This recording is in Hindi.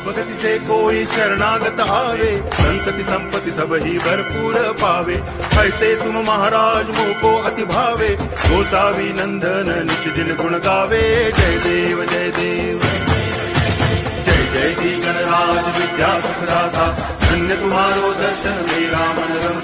भगति से कोई शरणागत आवे, संतति संपत्ति सब ही भरपूर पावे। ऐसे तुम महाराज मोको अति भावे, गोसावी नंदन निज जिन गुण गावे। जय देव जय देव, जय जय जी गणराज विद्या सुखदाता, धन्य तुम्हारो दर्शन मेरा मन रम